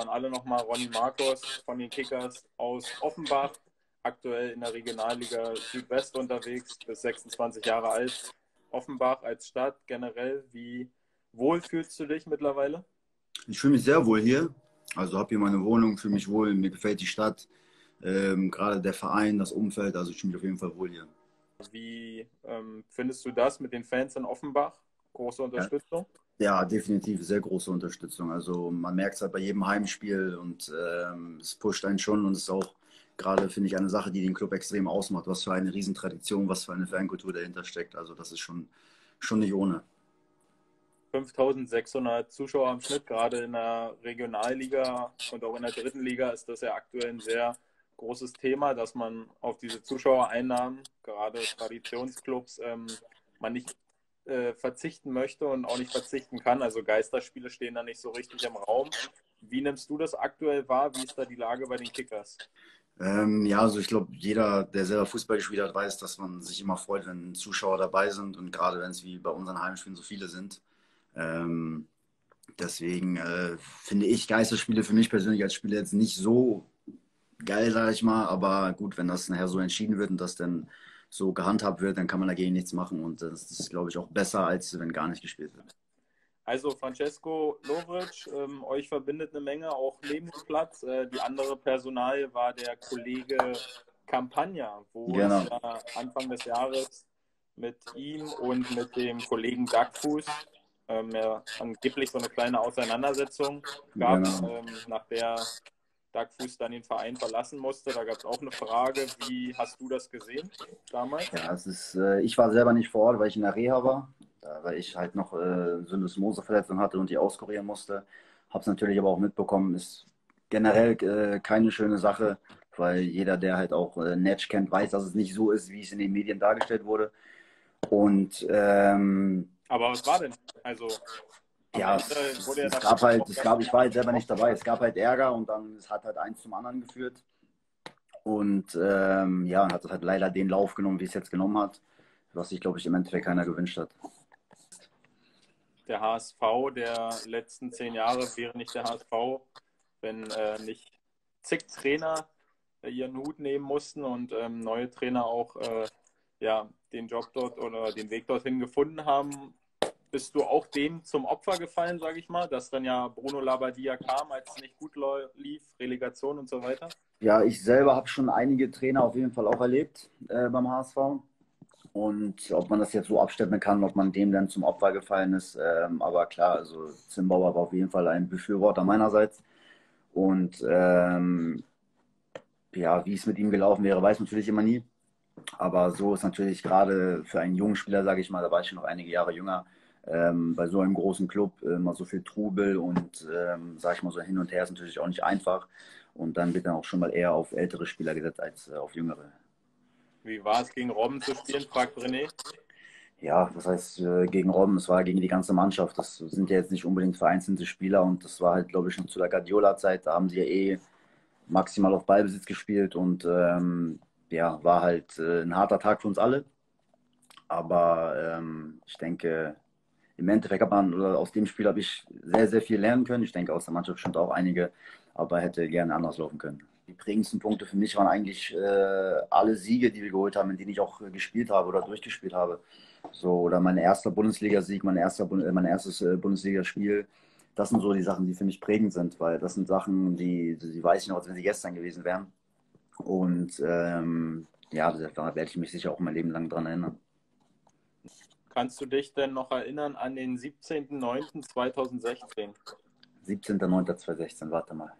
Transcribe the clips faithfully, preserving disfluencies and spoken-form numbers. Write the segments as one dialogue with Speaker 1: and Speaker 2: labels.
Speaker 1: man alle nochmal, Ronny Markus von den Kickers aus Offenbach, aktuell in der Regionalliga Südwest unterwegs, bis sechsundzwanzig Jahre alt. Offenbach als Stadt generell, wie wohl fühlst du dich mittlerweile?
Speaker 2: Ich fühle mich sehr wohl hier. Also habe hier meine Wohnung, fühle mich wohl, mir gefällt die Stadt, ähm, gerade der Verein, das Umfeld, also ich fühle mich auf jeden Fall wohl hier.
Speaker 1: Wie ähm, findest du das mit den Fans in Offenbach? Große
Speaker 2: Ja,
Speaker 1: Unterstützung?
Speaker 2: ja, definitiv sehr große Unterstützung. Also man merkt es halt bei jedem Heimspiel und ähm, es pusht einen schon und es ist auch gerade, finde ich, eine Sache, die den Club extrem ausmacht. Was für eine Riesentradition, was für eine Fankultur dahinter steckt. Also das ist schon, schon nicht ohne.
Speaker 1: fünftausendsechshundert Zuschauer im Schnitt, gerade in der Regionalliga und auch in der dritten Liga ist das ja aktuell ein sehr großes Thema, dass man auf diese Zuschauereinnahmen, gerade Traditionsclubs, ähm, man nicht äh, verzichten möchte und auch nicht verzichten kann. Also Geisterspiele stehen da nicht so richtig im Raum. Wie nimmst du das aktuell wahr? Wie ist da die Lage bei den Kickers?
Speaker 2: Ähm, ja, also ich glaube, jeder, der selber Fußball gespielt hat, weiß, dass man sich immer freut, wenn Zuschauer dabei sind und gerade wenn es wie bei unseren Heimspielen so viele sind. Ähm, deswegen äh, finde ich Geisterspiele für mich persönlich als Spieler jetzt nicht so geil, sage ich mal. Aber gut, wenn das nachher so entschieden wird und das dann so gehandhabt wird, dann kann man dagegen nichts machen. Und das ist, glaube ich, auch besser, als wenn gar nicht gespielt wird.
Speaker 1: Also Francesco Lovric, ähm, euch verbindet eine Menge, auch neben dem Platz. Äh, die andere Personalie war der Kollege Campagna, wo es
Speaker 2: Genau,
Speaker 1: ja Anfang des Jahres mit ihm und mit dem Kollegen Duckfuß ähm, ja, angeblich so eine kleine Auseinandersetzung gab,
Speaker 2: genau.
Speaker 1: ähm, nach der Duckfuß dann den Verein verlassen musste. Da gab es auch eine Frage, wie hast du das gesehen damals?
Speaker 2: Ja, es ist, äh, ich war selber nicht vor Ort, weil ich in der Reha war, da, weil ich halt noch äh, Syndesmoseverletzung hatte und die auskurieren musste. Habe es natürlich aber auch mitbekommen, ist generell äh, keine schöne Sache, weil jeder, der halt auch äh, Netsch kennt, weiß, dass es nicht so ist, wie es in den Medien dargestellt wurde. Und ähm,
Speaker 1: Aber was war denn? Also am
Speaker 2: ja,
Speaker 1: Ende
Speaker 2: es,
Speaker 1: wurde ja
Speaker 2: es
Speaker 1: dafür
Speaker 2: gab halt,
Speaker 1: gesorgt,
Speaker 2: es
Speaker 1: dass
Speaker 2: gab,
Speaker 1: die
Speaker 2: ich war halt
Speaker 1: Mannschaft
Speaker 2: selber nicht
Speaker 1: gebrochen
Speaker 2: dabei,
Speaker 1: war.
Speaker 2: es gab halt Ärger und dann es hat halt eins zum anderen geführt. Und ähm, ja, und hat es halt leider den Lauf genommen, wie es jetzt genommen hat, was sich, glaube ich, im Endeffekt keiner gewünscht hat.
Speaker 1: Der H S V der letzten zehn Jahre wäre nicht der H S V, wenn äh, nicht zig Trainer äh, ihren Hut nehmen mussten und ähm, neue Trainer auch äh, ja, den Job dort oder den Weg dorthin gefunden haben. Bist du auch dem zum Opfer gefallen, sage ich mal, dass dann ja Bruno Labbadia kam, als es nicht gut lief, Relegation und so weiter?
Speaker 2: Ja, ich selber habe schon einige Trainer auf jeden Fall auch erlebt äh, beim H S V. Und ob man das jetzt so abstempeln kann, ob man dem dann zum Opfer gefallen ist. Ähm, aber klar, also Zimbauer war auf jeden Fall ein Befürworter meinerseits. Und ähm, ja, wie es mit ihm gelaufen wäre, weiß man natürlich immer nie. Aber so ist natürlich gerade für einen jungen Spieler, sage ich mal, da war ich schon noch einige Jahre jünger, ähm, bei so einem großen Club äh, immer so viel Trubel und, ähm, sage ich mal, so hin und her ist natürlich auch nicht einfach. Und dann wird dann auch schon mal eher auf ältere Spieler gesetzt als äh, auf jüngere.
Speaker 1: Wie war es gegen Robben zu spielen, fragt René.
Speaker 2: Ja, was heißt äh, gegen Robben? Es war gegen die ganze Mannschaft. Das sind ja jetzt nicht unbedingt vereinzelte Spieler und das war halt, glaube ich, noch zu der Guardiola-Zeit. Da haben sie ja eh maximal auf Ballbesitz gespielt und ähm, ja, war halt äh, ein harter Tag für uns alle. Aber ähm, ich denke, im Endeffekt hat man, oder aus dem Spiel habe ich sehr, sehr viel lernen können. Ich denke, aus der Mannschaft bestimmt auch einige, aber hätte gerne anders laufen können. Die prägendsten Punkte für mich waren eigentlich äh, alle Siege, die wir geholt haben, in denen ich auch äh, gespielt habe oder durchgespielt habe. So, oder mein erster Bundesligasieg, mein, erster, Bund- äh, mein erstes äh, Bundesligaspiel. Das sind so die Sachen, die für mich prägend sind, weil das sind Sachen, die, die weiß ich noch, als wenn sie gestern gewesen wären. Und ähm, ja, da werde ich mich sicher auch mein Leben lang dran erinnern.
Speaker 1: Kannst du dich denn noch erinnern an den siebzehnten neunten zweitausendsechzehn?
Speaker 2: siebzehnter neunter zweitausendsechzehn, warte mal.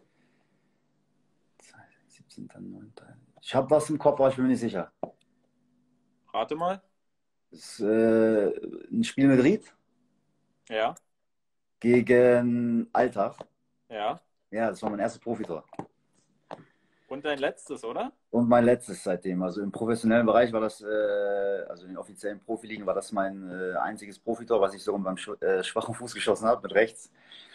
Speaker 2: siebzehnter neunter Ich habe was im Kopf, aber ich bin mir nicht sicher.
Speaker 1: Rate mal.
Speaker 2: Das ist äh, ein Spiel mit Ried
Speaker 1: Ja,
Speaker 2: gegen Alltag.
Speaker 1: ja.
Speaker 2: Ja, das war mein erstes Profitor.
Speaker 1: Und dein letztes, oder?
Speaker 2: Und mein letztes seitdem. Also im professionellen Bereich war das, äh, also in den offiziellen Profiligen war das mein äh, einziges Profitor, was ich so beim Sch äh, schwachen Fuß geschossen habe, mit rechts.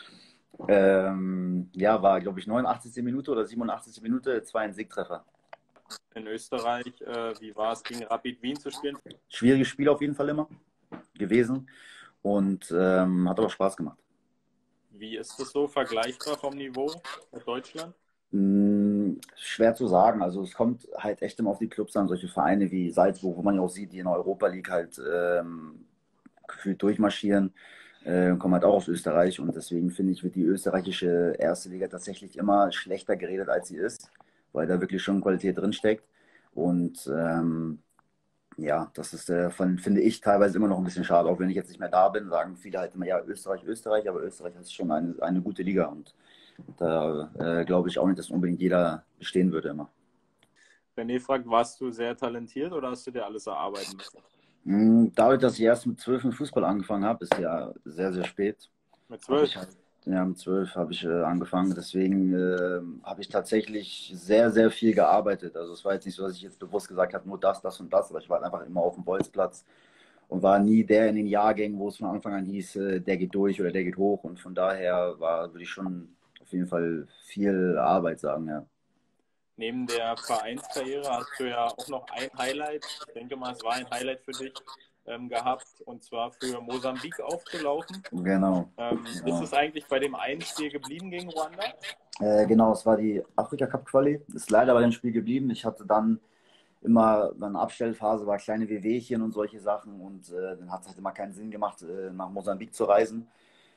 Speaker 2: Ähm, ja, war, glaube ich, neunundachtzigste Minute oder siebenundachtzigste Minute, zwei ein Siegtreffer.
Speaker 1: In Österreich, äh, wie war es gegen Rapid Wien zu spielen?
Speaker 2: Schwieriges Spiel auf jeden Fall immer gewesen und ähm, hat aber Spaß gemacht.
Speaker 1: Wie ist das so vergleichbar vom Niveau mit Deutschland?
Speaker 2: Hm, schwer zu sagen. Also es kommt halt echt immer auf die Clubs an, solche Vereine wie Salzburg, wo man ja auch sieht, die in der Europa League halt ähm, gefühlt durchmarschieren, äh, kommen halt auch aus Österreich und deswegen finde ich, wird die österreichische erste Liga tatsächlich immer schlechter geredet, als sie ist, weil da wirklich schon Qualität drinsteckt. Und ähm, ja, das ist, äh, von, finde ich, teilweise immer noch ein bisschen schade. Auch wenn ich jetzt nicht mehr da bin, sagen viele halt immer, ja, Österreich, Österreich, aber Österreich ist schon eine, eine gute Liga und da äh, glaube ich auch nicht, dass unbedingt jeder bestehen würde immer.
Speaker 1: René fragt, warst du sehr talentiert oder hast du dir alles erarbeiten müssen?
Speaker 2: Mm, Dadurch, dass ich erst mit zwölf mit Fußball angefangen habe, ist ja sehr, sehr spät.
Speaker 1: Mit
Speaker 2: Habe
Speaker 1: zwölf?
Speaker 2: ich halt, ja, mit zwölf habe ich äh, angefangen. Deswegen äh, habe ich tatsächlich sehr, sehr viel gearbeitet. Also es war jetzt nicht so, dass ich jetzt bewusst gesagt habe, nur das, das und das, aber ich war halt einfach immer auf dem Bolzplatz und war nie der in den Jahrgängen, wo es von Anfang an hieß, äh, der geht durch oder der geht hoch. Und von daher war, würde ich schon auf jeden Fall viel Arbeit sagen, ja.
Speaker 1: Neben der Vereinskarriere hast du ja auch noch ein Highlight, ich denke mal, es war ein Highlight für dich, ähm, gehabt, und zwar für Mosambik aufzulaufen.
Speaker 2: Genau.
Speaker 1: Ähm,
Speaker 2: genau.
Speaker 1: Ist es eigentlich bei dem einen Spiel geblieben gegen Ruanda?
Speaker 2: Äh, genau, es war die Afrika Cup Quali. Ist leider bei dem Spiel geblieben. Ich hatte dann immer, meine Abstellphase war kleine Wehwehchen und solche Sachen und äh, dann hat es halt immer keinen Sinn gemacht, äh, nach Mosambik zu reisen.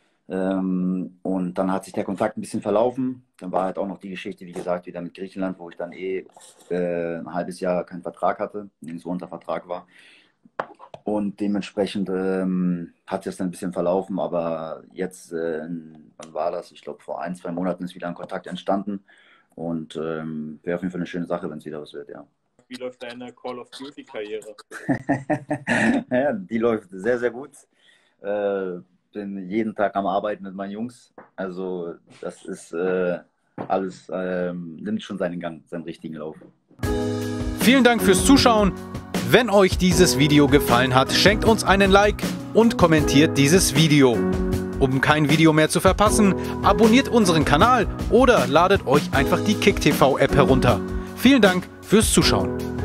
Speaker 2: Ähm, und dann hat sich der Kontakt ein bisschen verlaufen. Dann war halt auch noch die Geschichte, wie gesagt, wieder mit Griechenland, wo ich dann eh äh, ein halbes Jahr keinen Vertrag hatte, nirgendwo unter Vertrag war. Und dementsprechend ähm, hat sich das dann ein bisschen verlaufen, aber jetzt, äh, wann war das? Ich glaube, vor ein, zwei Monaten ist wieder ein Kontakt entstanden und ähm, wäre auf jeden Fall eine schöne Sache, wenn es wieder was wird, ja.
Speaker 1: Wie läuft deine Call of Duty-Karriere?
Speaker 2: Ja, die läuft sehr, sehr gut. Äh, bin jeden Tag am Arbeiten mit meinen Jungs. Also das ist äh, alles, äh, nimmt schon seinen Gang, seinen richtigen Lauf.
Speaker 3: Vielen Dank fürs Zuschauen. Wenn euch dieses Video gefallen hat, schenkt uns einen Like und kommentiert dieses Video. Um kein Video mehr zu verpassen, abonniert unseren Kanal oder ladet euch einfach die KickTV App herunter. Vielen Dank fürs Zuschauen.